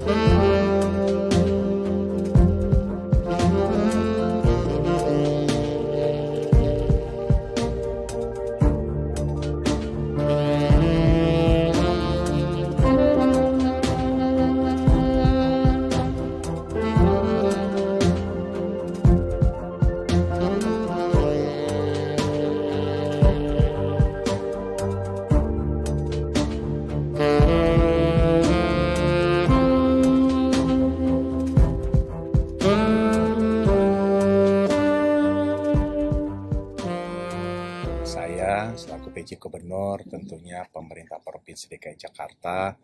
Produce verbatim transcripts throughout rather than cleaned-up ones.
Saya selaku P J Gubernur, tentunya pemerintah Provinsi D K I Jakarta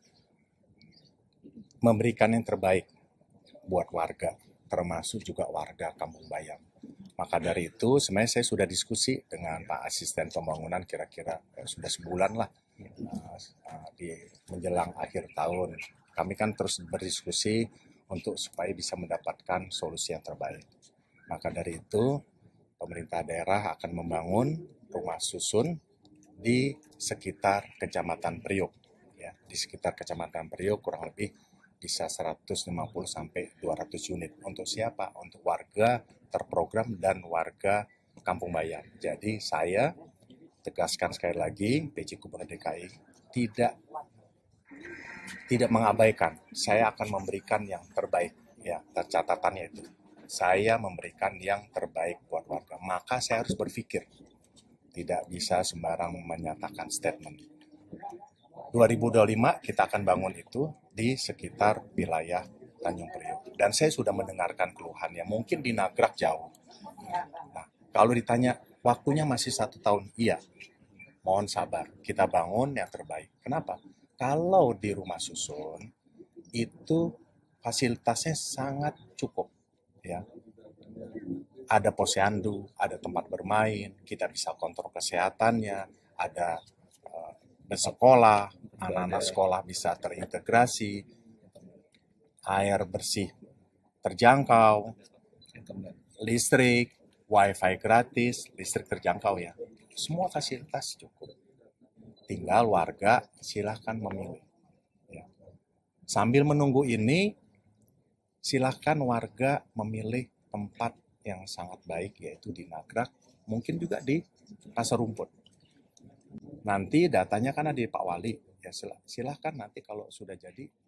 memberikan yang terbaik buat warga, termasuk juga warga Kampung Bayam. Maka dari itu, sebenarnya saya sudah diskusi dengan Pak Asisten Pembangunan kira-kira eh, sudah sebulan lah uh, di menjelang akhir tahun. Kami kan terus berdiskusi untuk supaya bisa mendapatkan solusi yang terbaik. Maka dari itu, pemerintah daerah akan membangun rumah susun di sekitar Kecamatan Priok. Ya, di sekitar Kecamatan Priok kurang lebih bisa seratus lima puluh sampai dua ratus unit. Untuk siapa? Untuk warga terprogram dan warga Kampung Bayam. Jadi saya tegaskan sekali lagi, P J Gubernur D K I tidak tidak mengabaikan. Saya akan memberikan yang terbaik. Ya, catatannya itu. Saya memberikan yang terbaik buat warga. Maka saya harus berpikir. Tidak bisa sembarang menyatakan statement. dua ribu dua puluh lima kita akan bangun itu di sekitar wilayah Tanjung Priok. Dan saya sudah mendengarkan keluhannya. Mungkin di Nagrak jauh. Nah, kalau ditanya waktunya masih satu tahun, iya. Mohon sabar. Kita bangun yang terbaik. Kenapa? Kalau di rumah susun itu fasilitasnya sangat cukup. Ya. Ada posyandu, ada tempat bermain, kita bisa kontrol kesehatannya, ada uh, bersekolah, anak-anak sekolah bisa terintegrasi, air bersih terjangkau, listrik, wifi gratis, listrik terjangkau ya. Semua fasilitas cukup. Tinggal warga silahkan memilih. Ya. Sambil menunggu ini, silahkan warga memilih tempat yang sangat baik, yaitu di Nagrak, mungkin juga di Pasar Rumput. Nanti datanya kan ada di Pak Wali, ya silahkan nanti kalau sudah jadi